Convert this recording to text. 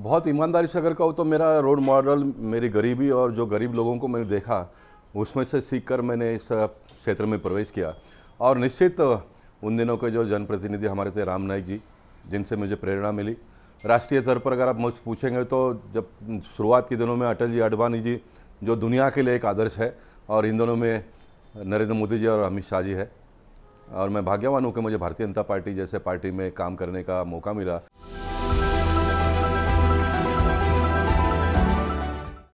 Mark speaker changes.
Speaker 1: बहुत ईमानदारी से अगर कहूँ तो मेरा रोल मॉडल मेरी गरीबी और जो गरीब लोगों को मैंने देखा उसमें से सीखकर मैंने इस क्षेत्र में प्रवेश किया। और निश्चित उन दिनों के जो जनप्रतिनिधि हमारे थे, राम नाईक जी, जिनसे मुझे प्रेरणा मिली। राष्ट्रीय स्तर पर अगर आप मुझसे पूछेंगे तो जब शुरुआत के दिनों में अटल जी, आडवाणी जी, जो दुनिया के लिए एक आदर्श है, और इन दोनों में नरेंद्र मोदी जी और अमित शाह जी है। और मैं भाग्यवान हूँ कि मुझे भारतीय जनता पार्टी जैसे पार्टी में काम करने का मौका मिला,